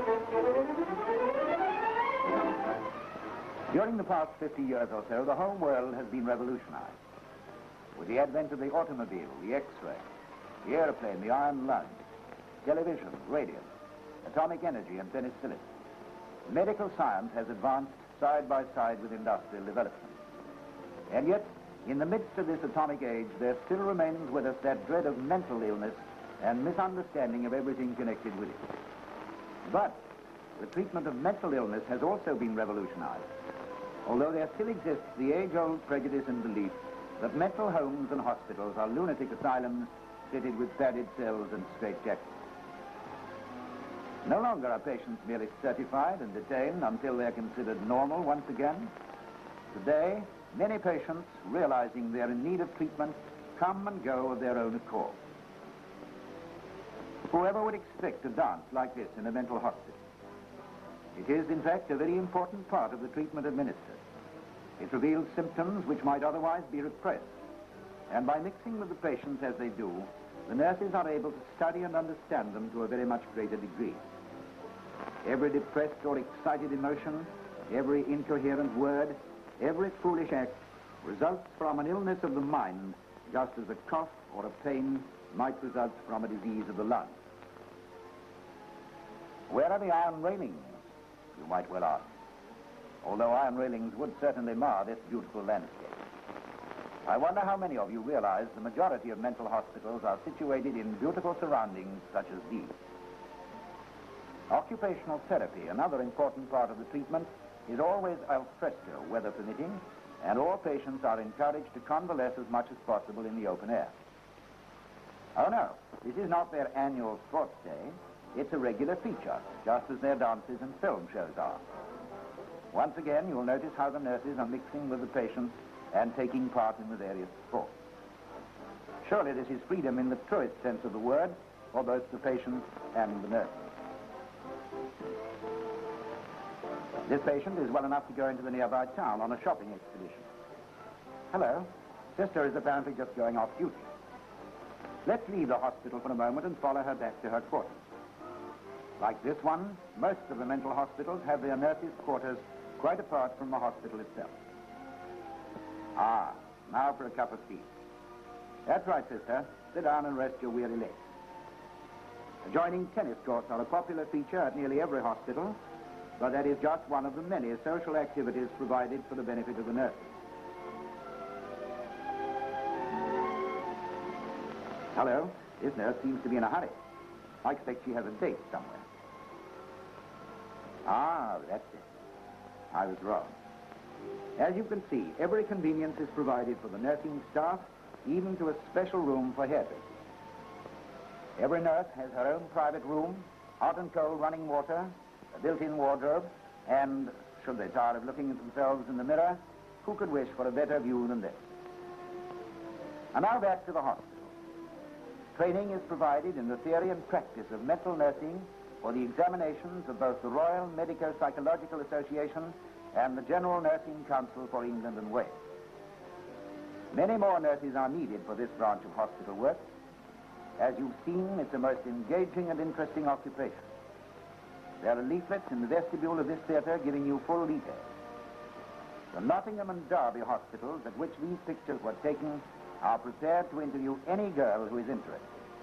During the past 50 years or so, the whole world has been revolutionized. With the advent of the automobile, the X-ray, the airplane, the iron lung, television, radio, atomic energy, and penicillin, medical science has advanced side by side with industrial development. And yet, in the midst of this atomic age, there still remains with us that dread of mental illness and misunderstanding of everything connected with it. But the treatment of mental illness has also been revolutionized, although there still exists the age-old prejudice and belief that mental homes and hospitals are lunatic asylums fitted with padded cells and straitjackets. No longer are patients merely certified and detained until they're considered normal once again. Today, many patients, realizing they're in need of treatment, come and go of their own accord. Whoever would expect a dance like this in a mental hospital? It is, in fact, a very important part of the treatment administered. It reveals symptoms which might otherwise be repressed. And by mixing with the patients as they do, the nurses are able to study and understand them to a very much greater degree. Every depressed or excited emotion, every incoherent word, every foolish act results from an illness of the mind, just as a cough or a pain might result from a disease of the lungs. Where are the iron railings, you might well ask, although iron railings would certainly mar this beautiful landscape. I wonder how many of you realize the majority of mental hospitals are situated in beautiful surroundings such as these. Occupational therapy, another important part of the treatment, is always al fresco, weather permitting, and all patients are encouraged to convalesce as much as possible in the open air. Oh no, this is not their annual sports day. It's a regular feature, just as their dances and film shows are. Once again, you'll notice how the nurses are mixing with the patients and taking part in the various sports. Surely this is freedom in the truest sense of the word for both the patients and the nurses. This patient is well enough to go into the nearby town on a shopping expedition. Hello. Sister is apparently just going off duty. Let's leave the hospital for a moment and follow her back to her quarters. Like this one, most of the mental hospitals have their nurses' quarters quite apart from the hospital itself. Ah, now for a cup of tea. That's right, sister. Sit down and rest your weary legs. Adjoining tennis courts are a popular feature at nearly every hospital, but that is just one of the many social activities provided for the benefit of the nurses. Hello. This nurse seems to be in a hurry. I expect she has a date somewhere. Ah, that's it. I was wrong. As you can see, every convenience is provided for the nursing staff, even to a special room for hairdressers. Every nurse has her own private room, hot and cold running water, a built-in wardrobe, and, should they tire of looking at themselves in the mirror, who could wish for a better view than this? And now back to the hospital. Training is provided in the theory and practice of mental nursing for the examinations of both the Royal Medico-Psychological Association and the General Nursing Council for England and Wales. Many more nurses are needed for this branch of hospital work. As you've seen, it's a most engaging and interesting occupation. There are leaflets in the vestibule of this theatre giving you full details. The Nottingham and Derby hospitals at which these pictures were taken are prepared to interview any girl who is interested.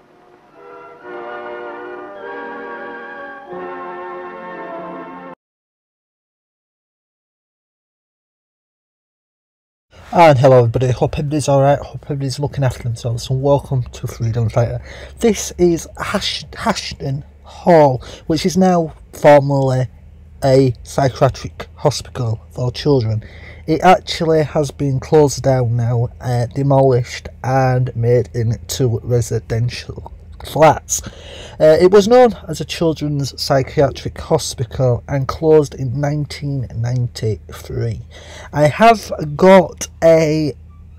And hello everybody, hope everybody's alright, hope everybody's looking after themselves, and welcome to Freedom Fighter. This is Aston Hall, which is now formerly a psychiatric hospital for children. It actually has been closed down now, demolished and made into residential flats. It was known as a children's psychiatric hospital and closed in 1993. I have got a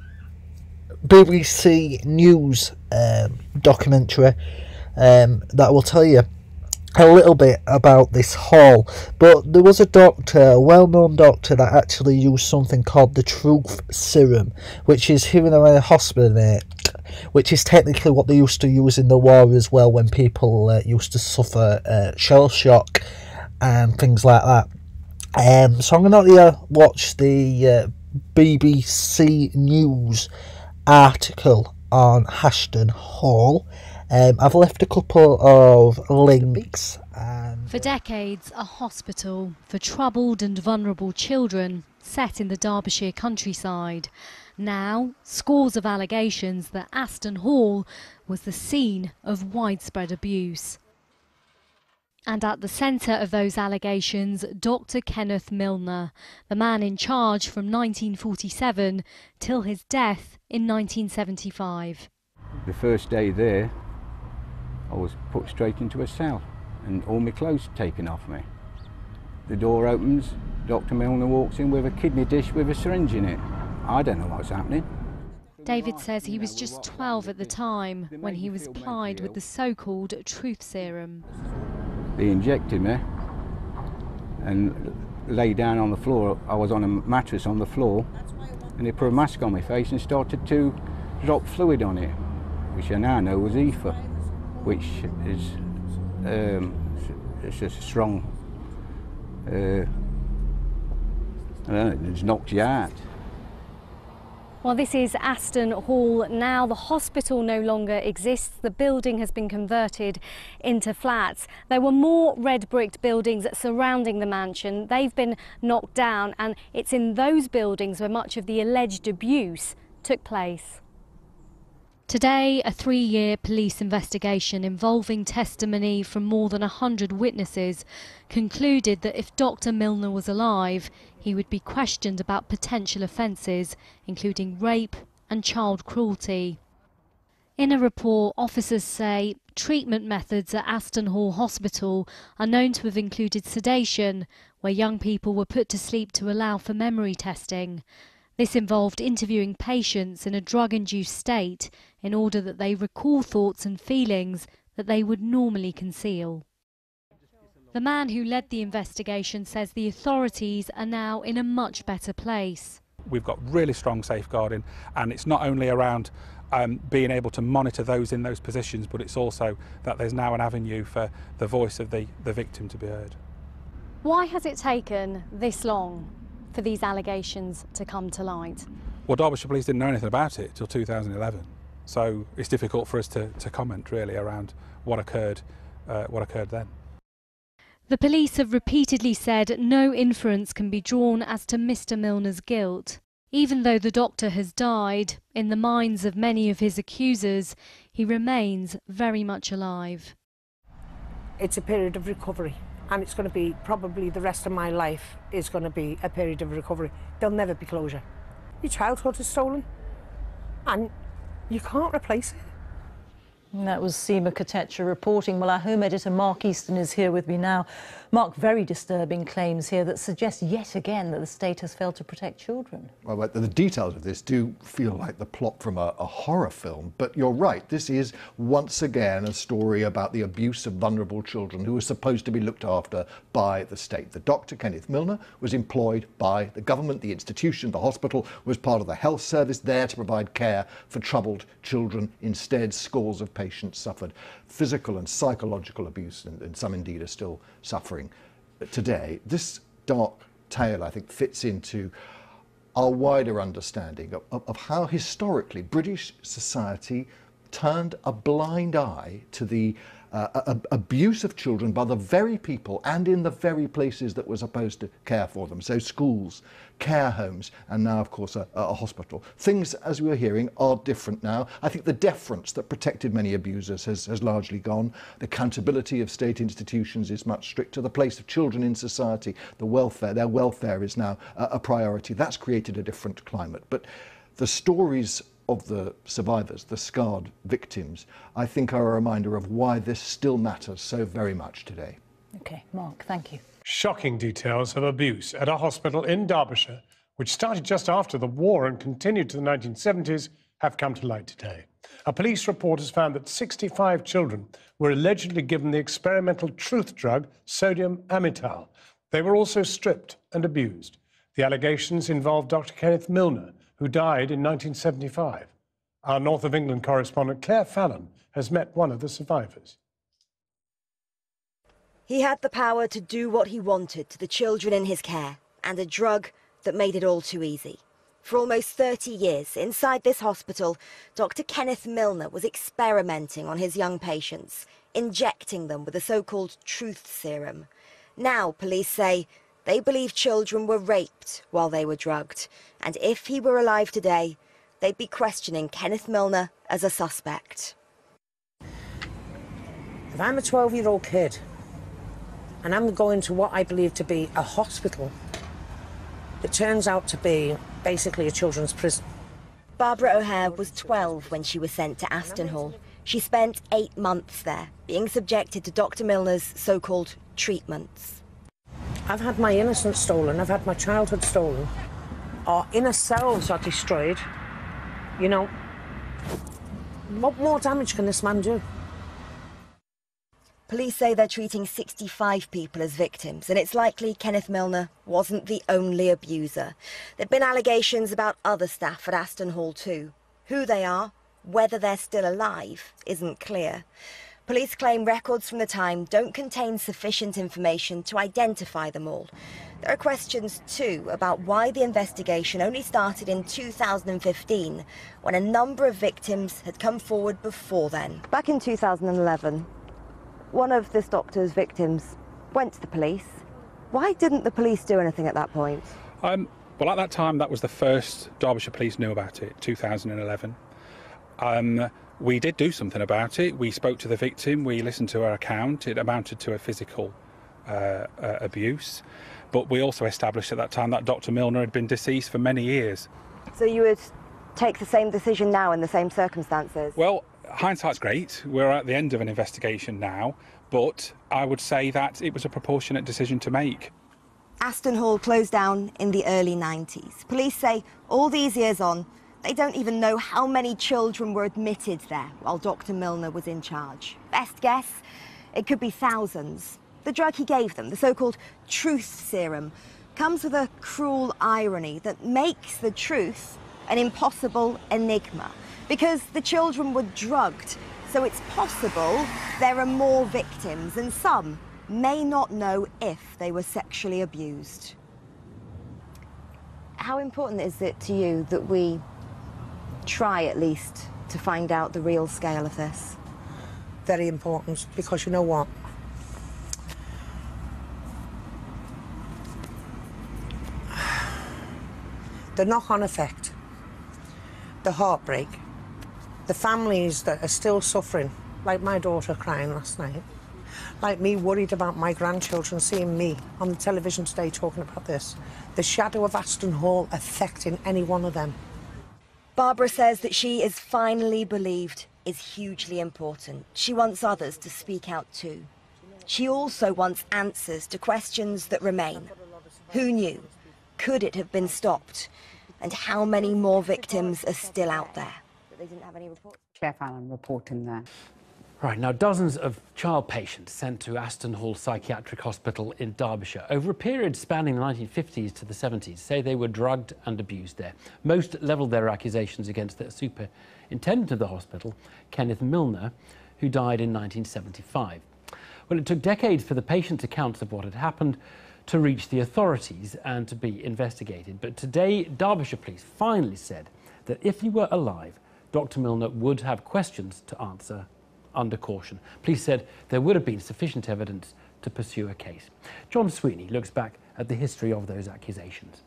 BBC News documentary that will tell you a little bit about this hall, but there was a doctor, a well-known doctor, that actually used something called the truth serum, which is hearing a hospital, which is technically what they used to use in the war as well, when people used to suffer shell shock and things like that. So I'm going to watch the BBC News article on Aston Hall. I've left a couple of links. For decades, a hospital for troubled and vulnerable children set in the Derbyshire countryside. Now, scores of allegations that Aston Hall was the scene of widespread abuse. And at the centre of those allegations, Dr. Kenneth Milner, the man in charge from 1947 till his death in 1975. The first day there, I was put straight into a cell and all my clothes taken off me. The door opens, Dr. Milner walks in with a kidney dish with a syringe in it. I don't know what's happening. David says he was just 12 at the time when he was plied with the so-called truth serum. They injected me and lay down on the floor. I was on a mattress on the floor and they put a mask on my face and started to drop fluid on it, which I now know was ether, which is it's just a strong, I don't know, it just knocks you out. Well, this is Aston Hall now. The hospital no longer exists. The building has been converted into flats. There were more red bricked buildings surrounding the mansion. They've been knocked down, and it's in those buildings where much of the alleged abuse took place. Today, a 3-year police investigation involving testimony from more than 100 witnesses concluded that if Dr. Milner was alive, he would be questioned about potential offences, including rape and child cruelty. In a report, officers say treatment methods at Aston Hall Hospital are known to have included sedation, where young people were put to sleep to allow for memory testing. This involved interviewing patients in a drug-induced state in order that they recall thoughts and feelings that they would normally conceal. The man who led the investigation says the authorities are now in a much better place. We've got really strong safeguarding, and it's not only around being able to monitor those in those positions, but it's also that there's now an avenue for the voice of the victim to be heard. Why has it taken this long for these allegations to come to light? Well, Derbyshire Police didn't know anything about it till 2011, so it's difficult for us to comment really around what occurred then. The police have repeatedly said no inference can be drawn as to Mr. Milner's guilt. Even though the doctor has died, in the minds of many of his accusers, he remains very much alive. It's a period of recovery, and it's going to be probably the rest of my life is going to be a period of recovery. There'll never be closure. Your childhood is stolen, and you can't replace it. And that was Seema Katecha reporting. Well, our home editor Mark Easton is here with me now. Mark, very disturbing claims here that suggest yet again that the state has failed to protect children. Well, the details of this do feel like the plot from a horror film, but you're right, this is once again a story about the abuse of vulnerable children who are supposed to be looked after by the state. The Dr. Kenneth Milner was employed by the government, the institution, the hospital, was part of the health service there to provide care for troubled children. Instead, scores of patients suffered physical and psychological abuse, and some indeed are still suffering today. This dark tale, I think, fits into our wider understanding of how historically British society turned a blind eye to the abuse of children by the very people and in the very places that were supposed to care for them. So schools, care homes, and now, of course, a hospital. Things, as we were hearing, are different now. I think the deference that protected many abusers has largely gone. The accountability of state institutions is much stricter. The place of children in society, their welfare is now a priority. That's created a different climate. But the stories of the survivors, the scarred victims, I think are a reminder of why this still matters so very much today. OK, Mark, thank you. Shocking details of abuse at a hospital in Derbyshire, which started just after the war and continued to the 1970s, have come to light today. A police report has found that 65 children were allegedly given the experimental truth drug sodium amytal. They were also stripped and abused. The allegations involved Dr. Kenneth Milner, who died in 1975. Our North of England correspondent Claire Fallon has met one of the survivors. He had the power to do what he wanted to the children in his care, and a drug that made it all too easy. For almost 30 years, inside this hospital, Dr. Kenneth Milner was experimenting on his young patients, injecting them with the so-called truth serum. Now, police say they believe children were raped while they were drugged, and if he were alive today, they'd be questioning Kenneth Milner as a suspect. If I'm a 12-year-old kid and I'm going to what I believe to be a hospital, it turns out to be basically a children's prison. Barbara O'Hare was 12 when she was sent to Aston Hall. She spent 8 months there, being subjected to Dr. Milner's so-called treatments. I've had my innocence stolen, I've had my childhood stolen. Our inner selves are destroyed. You know, what more damage can this man do? Police say they're treating 65 people as victims, and it's likely Kenneth Milner wasn't the only abuser. There'd been allegations about other staff at Aston Hall too. Who they are, whether they're still alive, isn't clear. Police claim records from the time don't contain sufficient information to identify them all. There are questions too about why the investigation only started in 2015, when a number of victims had come forward before then. Back in 2011, one of this doctor's victims went to the police. Why didn't the police do anything at that point? Well, at that time, that was the first Derbyshire police knew about it, 2011. We did do something about it. We spoke to the victim, we listened to her account. It amounted to a physical abuse. But we also established at that time that Dr. Milner had been deceased for many years. So you would take the same decision now in the same circumstances? Well, hindsight's great. We're at the end of an investigation now, but I would say that it was a proportionate decision to make. Aston Hall closed down in the early 90s. Police say all these years on, they don't even know how many children were admitted there while Dr. Milner was in charge. Best guess, it could be thousands. The drug he gave them, the so-called truth serum, comes with a cruel irony that makes the truth an impossible enigma. Because the children were drugged, so it's possible there are more victims, and some may not know if they were sexually abused. How important is it to you that we try at least to find out the real scale of this? Very important, because you know what? The knock-on effect, the heartbreak, the families that are still suffering, like my daughter crying last night, like me worried about my grandchildren seeing me on the television today talking about this, the shadow of Aston Hall affecting any one of them. Barbara says that she is finally believed is hugely important. She wants others to speak out too. She also wants answers to questions that remain. Who knew? Could it have been stopped? And how many more victims are still out there? They didn't have any reports. Claire Fallon reporting there. Right, now dozens of child patients sent to Aston Hall Psychiatric Hospital in Derbyshire over a period spanning the 1950s to the 70s say they were drugged and abused there. Most levelled their accusations against the superintendent of the hospital, Kenneth Milner, who died in 1975. Well, it took decades for the patients' accounts of what had happened to reach the authorities and to be investigated. But today, Derbyshire Police finally said that if he were alive, Dr. Milner would have questions to answer under caution. Police said there would have been sufficient evidence to pursue a case. John Sweeney looks back at the history of those accusations.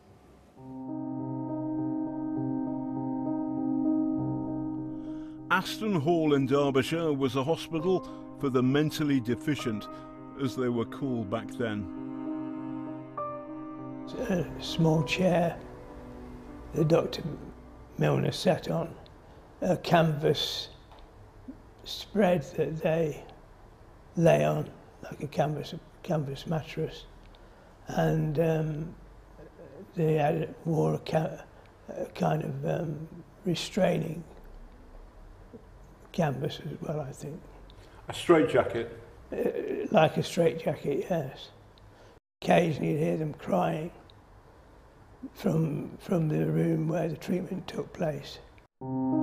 Aston Hall in Derbyshire was a hospital for the mentally deficient, as they were called back then. A small chair that Dr. Milner sat on, a canvas spread that they lay on, like a canvas mattress, and they wore a kind of restraining canvas as well, I think. A straitjacket? Like a straitjacket, yes. Occasionally you'd hear them crying from the room where the treatment took place.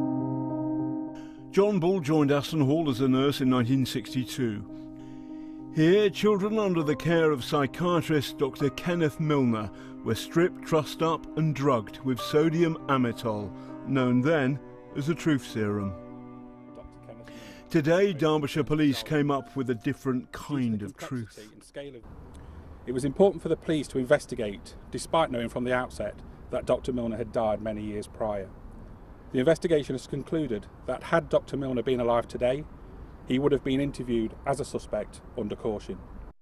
John Bull joined Aston Hall as a nurse in 1962. Here, children under the care of psychiatrist Dr. Kenneth Milner were stripped, trussed up and drugged with sodium amytal, known then as a truth serum. Today, Derbyshire police came up with a different kind of truth. It was important for the police to investigate, despite knowing from the outset that Dr. Milner had died many years prior. The investigation has concluded that had Dr. Milner been alive today, he would have been interviewed as a suspect under caution.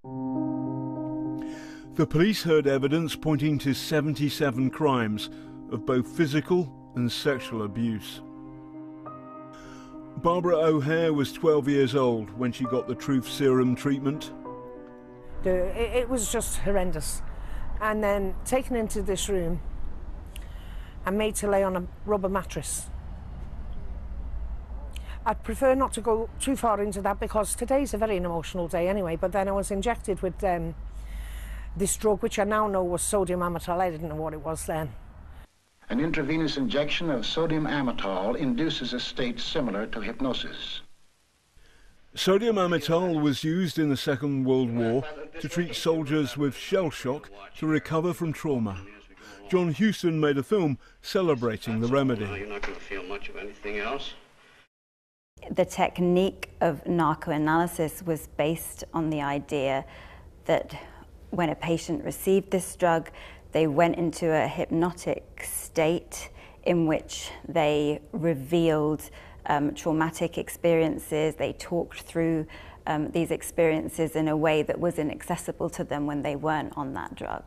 The police heard evidence pointing to 77 crimes of both physical and sexual abuse. Barbara O'Hare was 12 years old when she got the truth serum treatment. It was just horrendous. And then taken into this room and made to lay on a rubber mattress. I'd prefer not to go too far into that because today's a very emotional day anyway, but then I was injected with this drug, which I now know was sodium amytal. I didn't know what it was then. An intravenous injection of sodium amytal induces a state similar to hypnosis. Sodium amytal was used in the Second World War to treat soldiers with shell shock to recover from trauma. John Huston made a film celebrating the remedy. You're not going to feel much of anything else. The technique of narcoanalysis was based on the idea that when a patient received this drug, they went into a hypnotic state in which they revealed traumatic experiences. They talked through these experiences in a way that was inaccessible to them when they weren't on that drug.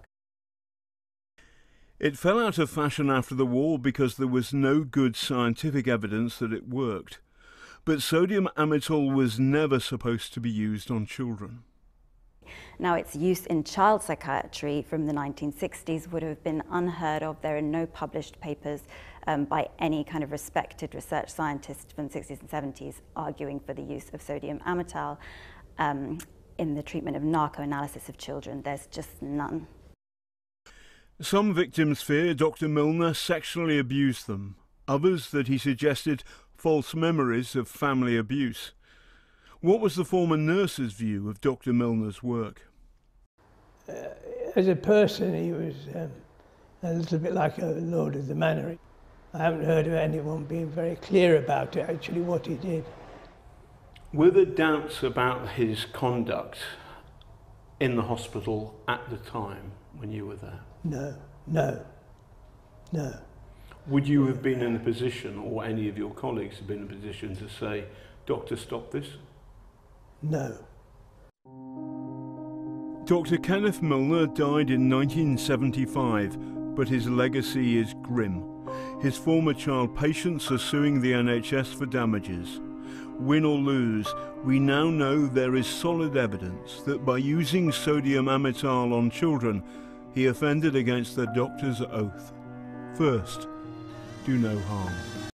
It fell out of fashion after the war because there was no good scientific evidence that it worked. But sodium amytal was never supposed to be used on children. Now, its use in child psychiatry from the 1960s would have been unheard of. There are no published papers by any kind of respected research scientist from the 60s and 70s arguing for the use of sodium amytal in the treatment of narcoanalysis of children. There's just none. Some victims fear Dr. Milner sexually abused them. Others that he suggested false memories of family abuse. What was the former nurse's view of Dr. Milner's work? As a person, he was a little bit like a Lord of the Manor. I haven't heard of anyone being very clear about it, actually, what he did. Were there doubts about his conduct in the hospital at the time when you were there? No. Would you have been in a position, or any of your colleagues have been in a position to say, Doctor, stop this? No. Dr. Kenneth Milner died in 1975, but his legacy is grim. His former child patients are suing the NHS for damages. Win or lose, we now know there is solid evidence that by using sodium amytal on children, he offended against the doctor's oath. First, do no harm.